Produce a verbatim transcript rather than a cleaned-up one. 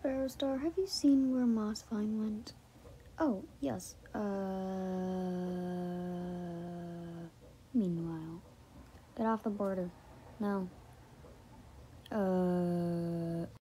Sparrow Star, have you seen where Mossvine went? Oh, yes. Uh. Meanwhile, get off the border. No. Uh.